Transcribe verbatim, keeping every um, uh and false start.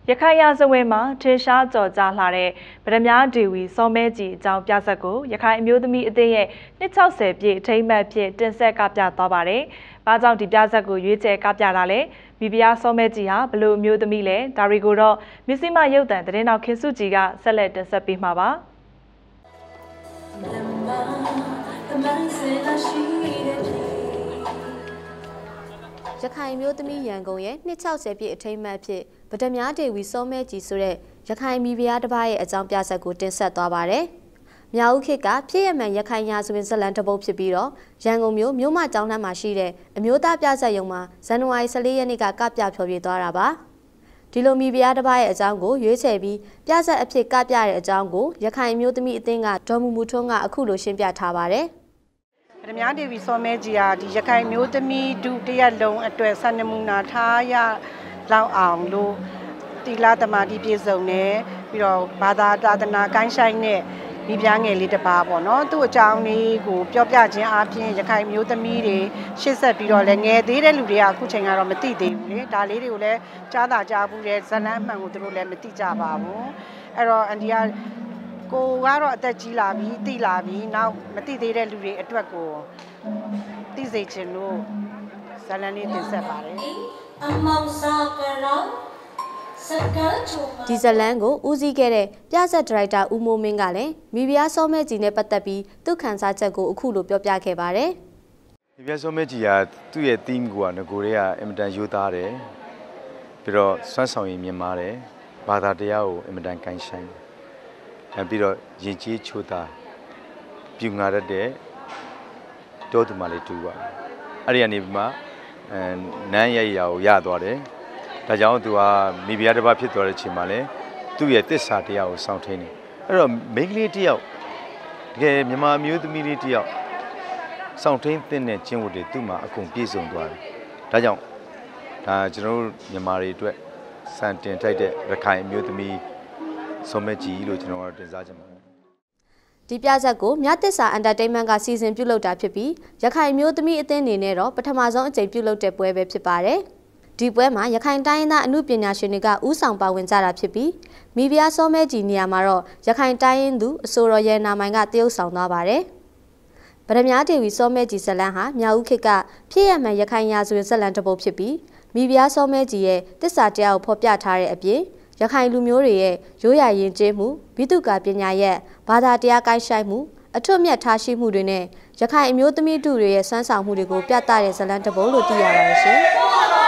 ရခိုင်ရာဇဝင်မှာထင်ရှားကြော်ကြားလာတဲ့ဗဒမြဒေဝီစောမဲကြီးအကြောင်းပြဆက်ကိုရခိုင်အမျိုးသမီးအသင်းရဲ့နှစ်၆၀ပြည့်အထိမ်းအမှတ်ဖြစ်တင်ဆက်ကပြသွားပါတယ်။ဘာကြောင့်ဒီပြဆက်ကိုရွေးချယ်ကပြတာလဲ။မိဖုရားစောမဲကြီးဟာဘလို့အမျိုးသမီးလဲဒါရီကိုတော့မစ္စည်းမရုပ်တံသတင်းတော်ခင်စုကြည်ကဆက်လက်တင်ဆက်ပေးမှာပါ။ရခိုင်မျိုးသမီးရန်ကုန်ရဲ့နှစ်၆၀ပြည့်အထိမ်းအမှတ်ဖြစ်ဗဒမြဒေဝီစောမဲကြီးဆိုတဲ့ရခိုင်မိဖုရားတစ်ပါးရဲ့အကြောင်းပြဆက်ကိုတင်ဆက်သွားပါတယ်။မြောက်ဦးခေတ်ကဖြစ်ရမှန်ရခိုင်ရာဇဝင်ဇလံတစ်ပုဒ်ဖြစ်ပြီးတော့ရန်ကုန်မြို့မြို့မကျောင်းနှံမှာရှိတဲ့အမျိုးသားပြဆက်ရုံမှာဇန်နဝါရီ၁၄ရက်နေ့ကကပြဖျော်ဖြေသွားတာပါ။ဒီလိုမိဖုရားတစ်ပါးရဲ့အကြောင်းကိုရွေးချယ်ပြီးပြဆက်အဖြစ်ကပြတဲ့အကြောင်းကိုရခိုင်မျိုးသမီးအသင်းကဒေါ်မူမူထွန်းကအခုလိုရှင်းပြထားပါတယ်။ဗဒမြဒေဝီစောမဲကြီးဟာဒီရခိုင်မျိုးသမီးဒုတရက်လုံးအတွက်စံနမူနာထားရလောက်အောင်လို့တီလာသမာဓိပြည့်စုံနေပြီးတော့ဘာသာတာသနာကိုင်းဆိုင်နဲ့မိဖုရားငယ်လေးတစ်ပါးပေါ့နော်သူ့အကြောင်းလေးကိုပြောပြခြင်းအပြင်ရခိုင်မျိုးသမီးတွေရှေ့ဆက်ပြီးတော့လည်းငယ်သေးတဲ့လူတွေကအခုချိန်ကတော့မသိသေးဘူးလေဒါလေးတွေကိုလည်းကြားတာကြားဘူးတဲ့ဇလန်းအမှန်ကိုသူတို့လည်းမသိကြပါဘူးအဲ့တော့အန်ဒီကကိုကတော့အသက်ကြီးလာပြီသိလာပြီနောက်မသိသေးတဲ့လူတွေအတွက်ကိုသိစေချင်လို့ဇလန်းလေးတင်ဆက်ပါတယ်အမောင်စာကရောဒီဇလန်ကိုဦးစီးခဲ့တဲ့ပြဆက်ဒါရိုက်တာဦးမိုးမင်းကလည်းမိဖုရားစောမဲကြီးနဲ့ပတ်သက်ပြီးသူ့ခန်းစားချက်ကိုအခုလိုပြောပြခဲ့ပါတယ်။မိဖုရားစောမဲကြီးကသူ့ရဲ့ theme ကငကိုတွေကအင်မတန်ရိုးသားတယ်ပြီးတော့စွမ်းဆောင်ရည်မြင့်မားတယ်ဘာသာတရားကိုအင်မတန်ကိုင်းဆိုင်တယ်ပြီးတော့ယဉ်ကျေးချိုးသားပြူငါရတဲ့တောသူမလေးတူပါအဲ့ဒီကနေပြီးမှအဲနန်းရရကိုရသွားတယ်ဒါကြောင့်သူကမိဖုရားတစ်ပါးဖြစ်သွားတဲ့အချိန်မှာလည်းသူ့ရဲ့တစ္ဆာတရားကိုစောင့်ထိန်တယ်အဲ့တော့မိန်းကလေးတစ်ယောက်တကယ်မြန်မာမျိုးသမီးလေးတစ်ယောက်စောင့်ထိန်တဲ့ကျင့်ဝတ်တွေသူ့မှာအကုန်ပြည့်စုံသွားတယ်ဒါကြောင့်ဒါကျွန်တော်တို့မြန်မာတွေအတွက်စံတင်ထိုက်တဲ့ရခိုင်မျိုးသမီးစောမဲကြီးလို့ကျွန်တော်တို့တင်စားချင်ပါတယ်ဒီပြဆက်ကိုမြတ်သစ္စာ entertainment ကစီစဉ်ပြုလုပ်တာဖြစ်ပြီးရခိုင်မျိုးသမီးအသင်းအနေနဲ့တော့ပထမဆုံးအကြိမ်ပြုလုပ်တဲ့ပွဲပဲဖြစ်ပါတယ်ဒီပွဲမှာရခိုင်တိုင်းရင်းသားအမှုပညာရှင်တွေကဥဆောင်ပါဝင်ကြတာဖြစ်ပြီးမိဖုရားစောမဲကြီးနေရာမှာတော့ရခိုင်တိုင်းရင်းသူအစိုးရရဲနာမိုင်ကတရုတ်ဆောင်သွားပါတယ်ဗဒမြဒေဝီစောမဲကြီးဇလန်းဟာမြောက်ဦးခေတ်ကဖြစ်ရမှန်ရခိုင်ရာဇဝင်ဇလန်းတစ်ပုဒ်ဖြစ်ပြီးမိဖုရားစောမဲကြီးရဲ့တစ္ဆာတရားကိုဖော်ပြထားတဲ့အပြင်ရခိုင်လူမျိုးတွေရဲ့ရိုးရာယဉ်ကျေးမှုဘိတုကာပညာရဲ့ဘာသာတရားကိုင်းဆိုင်မှုအထွတ်မြတ်ထားရှိမှုတွေနဲ့ရခိုင်အမျိုးသမီးတို့ရဲ့စမ်းဆောင်မှုတွေကိုပြသတဲ့ဇလန်းတစ်ပုဒ်လို့သိရပါတယ်ရှင်